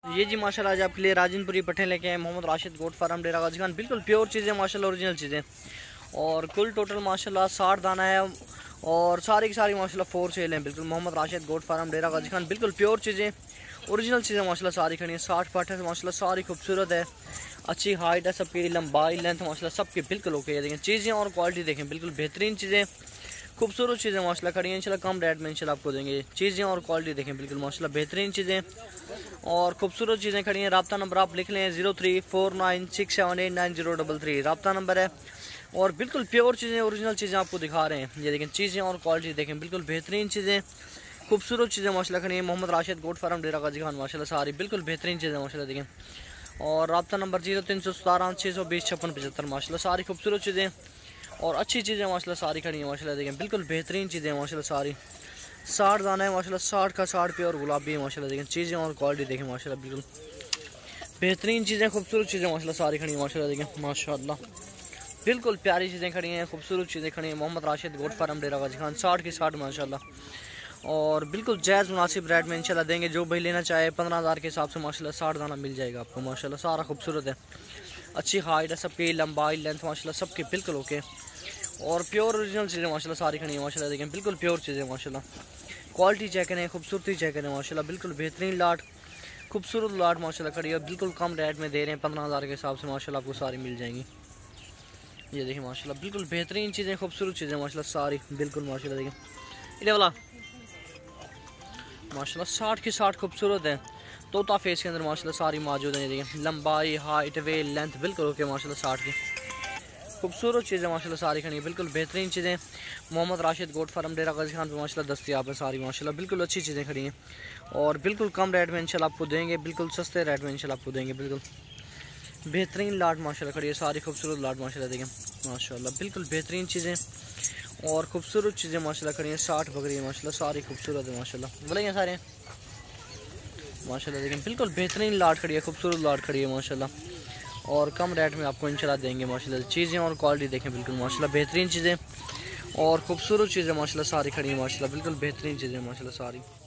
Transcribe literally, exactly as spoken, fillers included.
ये जी माशाल्लाह आज आपके लिए राजनपुरी पट्टे लेके आए मोहम्मद राशिद गोट फार्म डेरा गाजी खान। बिल्कुल प्योर चीज़ें माशाल्लाह, ओरिजिनल चीज़ें। और कुल टोटल माशाल्लाह साठ दाना है और सारी की सारी माशाल्लाह फोर सेल हैं। बिल्कुल मोहम्मद राशिद गोट फार्म डेरा गाजी खान। बिल्कुल प्योर चीज़ें, ओरिजिनल चीज़ें माशाल्लाह सारी खड़ी हैं। साठ पाठ है माशाल्लाह, सारी खूबसूरत है, अच्छी हाइट है, सबकी लंबाई लेंथ माशाल्लाह सबकी बिल्कुल ओके है। देखें चीज़ें और क्वालिटी देखें, बिल्कुल बेहतरीन चीज़ें, खूबसूरत चीज़ें माशाल्लाह खड़ी हैं। इंशाल्लाह कम रेट में इंशाल्लाह आपको देंगे। चीज़ें और क्वालिटी देखें, बिल्कुल माशाल्लाह बेहतरीन चीज़ें और खूबसूरत चीज़ें खड़ी हैं। रब्ता नंबर आप लिख लें zero three four nine six seven eight nine zero double three रब्ता नंबर है। और बिल्कुल प्योर चीज़ें, ओरिजिनल चीज़ें आपको दिखा रहे हैं। ये देखें चीज़ें और क्वालिटी देखें, बिल्कुल बेहतरीन चीज़ें, खूबसूरत चीज़ें माशाल्लाह खड़ी हैं। मोहम्मद राशिद गोट फार्म डेरा गाजी खान माशाल्लाह सारी बिल्कुल बेहतरीन चीज़ें माशाल्लाह देखें। और रब्ता नंबर जीरो तीन सौ सतारह छः सौ बीस छप्पन पचहत्तर माशाल्लाह सारी खूबसूरत चीज़ें और अच्छी चीज़ें माशाल्लाह सारी खड़ी हैं माशाल्लाह देखें, बिल्कुल बेहतरीन चीज़ें माशाल्लाह सारी। साठ दाना है माशाल्लाह, साठ का साठ पे और गुलाबी है माशाल्लाह देखें। चीज़ें और क्वालिटी देखें माशाल्लाह, बिल्कुल बेहतरीन चीज़ें, खूबसूरत चीज़ें माशाल्लाह सारी खड़ी हैं माशाल्लाह देखें माशाल्लाह। बिल्कुल प्यारी चीज़ें खड़ी हैं, खूबसूरत चीज़ें खड़ी हैं। मोहम्मद राशिद गोट फार्म डेरा गाजी खान साठ की साठ माशाल्लाह। और बिल्कुल जायज़ मुनासिब रेट में इंशाल्लाह देंगे। जो भाई लेना चाहे पंद्रह हज़ार के हिसाब से माशाल्लाह साठ दाना मिल जाएगा आपको माशाल्लाह। सारा खूबसूरत है, अच्छी हाइट है, सबकी लंबाई लेंथ माशाल्लाह सबकी बिल्कुल ओके। और प्योर ओरिजिनल चीज़ें माशाल्लाह सारी खड़ी हैं माशाल्लाह देखें, बिल्कुल प्योर चीज़ें माशाल्लाह। क्वालिटी चेक करें, खूबसूरती चेक करें माशाल्लाह, बिल्कुल बेहतरीन लाट, खूबसूरत लाट माशाल्लाह खड़ी है। बिल्कुल कम रेट में दे रहे हैं, पंद्रह हज़ार के हिसाब से माशाल्लाह आपको सारी मिल जाएंगी। ये देखिए माशाल्लाह, बिल्कुल बेहतरीन चीज़ें, खूबसूरत चीज़ें माशाल्लाह सारी बिल्कुल माशाल्लाह देखें। इधर वाला माशाल्लाह साठ की साठ खूबसूरत है। तोता फेस के अंदर माशाल्लाह सारी मौजूद है। देखें लंबाई, हाइट, वे, लेंथ बिल्कुल ओके माशाल्लाह। साठ की खूबसूरत चीज़ें माशाल्लाह सारी खड़ी हैं, बिल्कुल बेहतरीन चीज़ें। मोहम्मद राशिद गोट फार्म डेरा गाजी खान पे माशाल्लाह दस्तियाब है सारी माशाल्लाह, बिल्कुल अच्छी चीज़ें खड़ी हैं। और बिल्कुल कम रेट में इंशाल्लाह आपको देंगे, बिल्कुल सस्ते रेट में इंशाल्लाह आपको देंगे। बिल्कुल बेहतरीन लाट माशाल्लाह खड़ी है, सारी खूबसूरत लाट माशाल्लाह देखें माशाल्लाह, बिल्कुल बेहतरीन चीज़ें और खूबसूरत चीज़ें माशाल्लाह खड़ी हैं। साठ बकरी है माशाल्लाह, सारी खूबसूरत है माशाल्लाह, बोलेंगे सारे माशाल्लाह देखें, बिल्कुल बेहतरीन लाट खड़ी है, खूबसूरत लाट खड़ी है माशाल्लाह। और कम रेट में आपको इंशाल्लाह देंगे माशाल्लाह। चीज़ें और क्वालिटी देखें, बिल्कुल माशाल्लाह बेहतरीन चीज़ें और खूबसूरत चीज़ें माशाल्लाह सारी खड़ी हैं माशाल्लाह, बिल्कुल बेहतरीन चीज़ें माशाल्लाह सारी।